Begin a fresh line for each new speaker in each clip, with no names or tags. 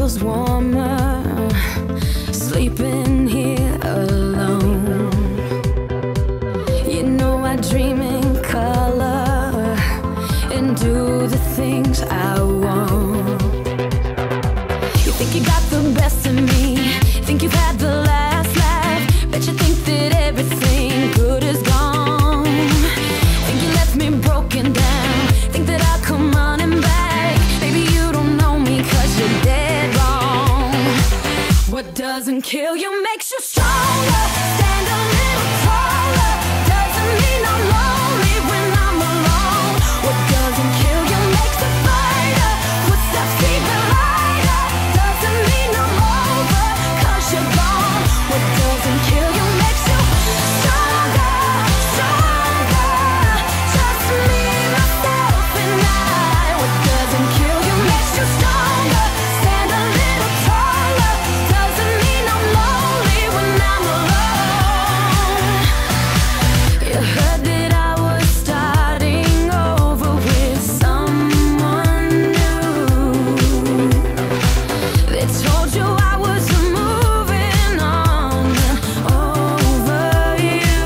feels warmer, sleeping here alone. You know I dream in color and do the things I want. You think you got the best of me, think you've had the last laugh, bet you think that everything good is gone. Think you left me broken down, think that I'll come running back. Baby, you don't know me 'cause you're dead wrong. What doesn't kill you makes you stronger. Stand a little taller. Doesn't mean I'm lonely when I'm alone. What doesn't kill you makes a fighter. Footsteps even lighter. Doesn't mean I'm over 'cause you're gone. What doesn't kill you makes you stronger, stronger. Just me, myself, and I. What doesn't kill you makes you stronger. Stand a little taller. Doesn't mean I'm lonely when I'm alone. You heard that I was starting over with someone new. They told you I was moving on over you.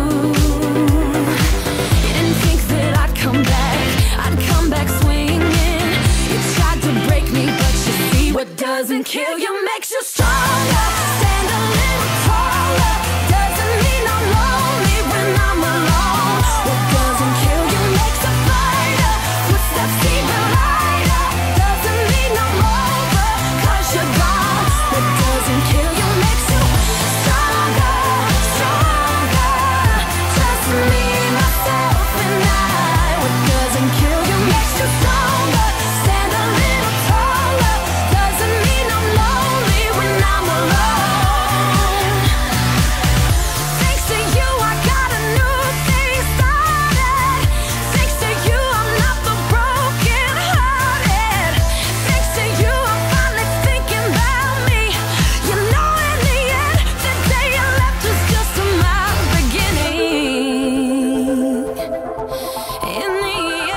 You didn't think that I'd come back swinging. You tried to break me, but you see what doesn't kill you makes you stronger. Stand a little taller. Doesn't mean I'm lonely when I'm alone. What doesn't kill you makes a fighter. Footsteps even lighter. Doesn't mean I'm over 'cause you're gone. What doesn't kill you makes you stronger, stronger. Just me, myself, and I. What doesn't kill you makes you stronger. Stand a little taller. Doesn't mean I'm lonely when I'm alone. Thanks to you, I got a new thing started. Thanks to you, I'm not the broken hearted. Thanks to you, I'm finally thinking about me. You know, in the end, the day you left was just my beginning. In the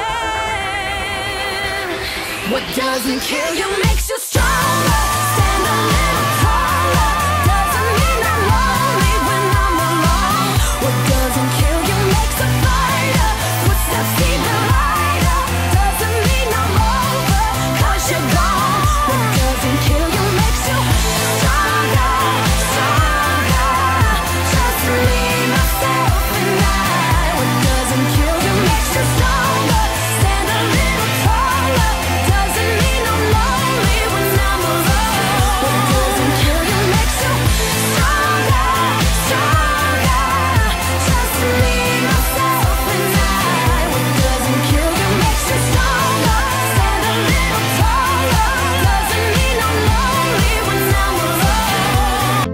end, what doesn't kill you makes you stronger. Stand a little taller. Doesn't mean I'm lonely when I'm alone. What doesn't kill you makes a fighter. Footsteps even lighter. Doesn't mean I'm over 'cause you're gone. What doesn't kill you makes you stronger, stronger. Just me, myself, and I. What doesn't kill you makes you stronger. Stand a little taller. Doesn't mean I'm lonely when I'm alone. What doesn't kill you makes you stronger, stronger. Just me, myself, and I. What doesn't kill you makes you stronger. Stand a little taller. Doesn't mean I'm lonely when I'm alone.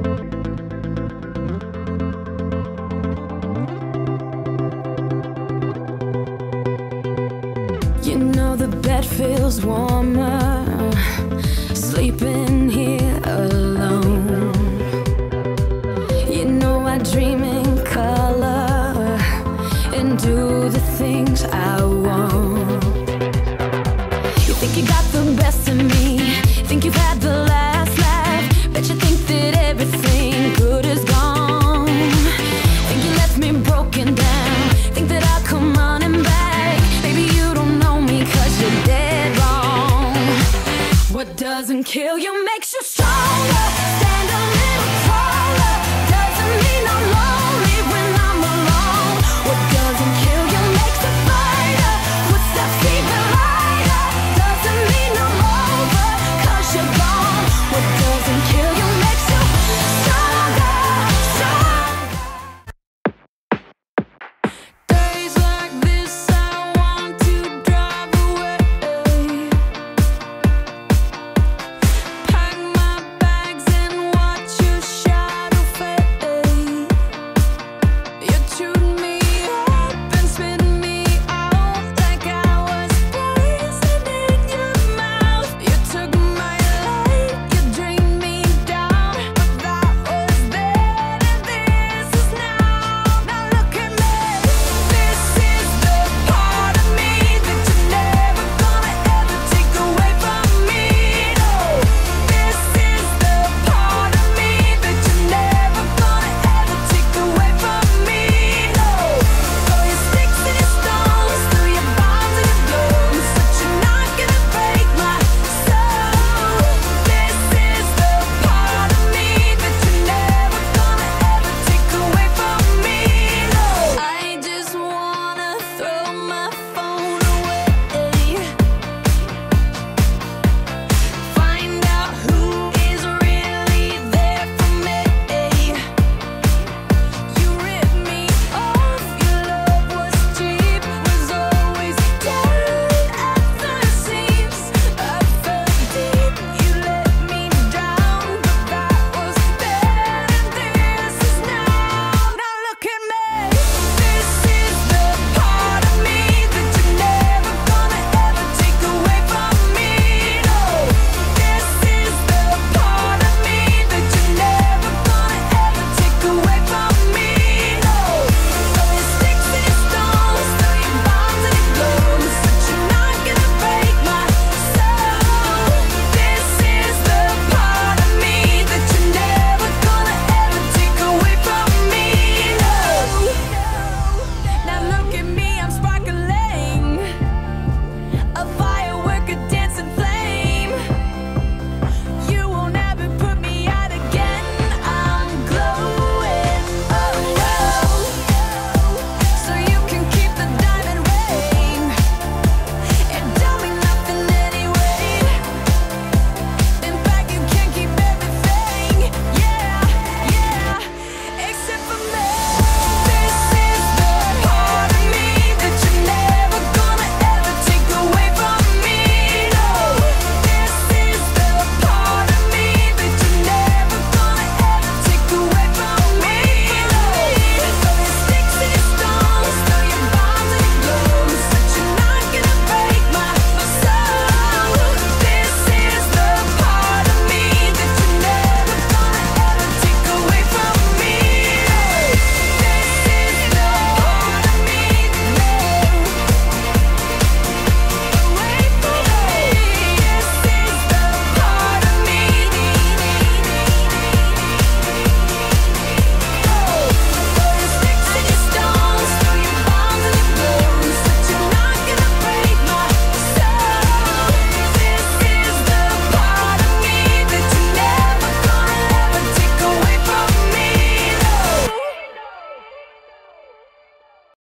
You know the bed feels warmer, sleeping here alone. You know I dream in color and do the things I want. You think you got the best of me, think you've had the last laugh, bet you think that everything good is gone. Think you left me broken down, think that I'll come running back. Baby, you don't know me 'cause you're dead wrong. What doesn't kill you makes you stronger. Stand a little taller. Doesn't mean I'm lonely when I'm alone. What doesn't kill you makes a fighter. Footsteps even lighter. Doesn't mean I'm over 'cause you're gone. What doesn't kill you makes you stronger, stronger. Days like this, I want to drive away. away from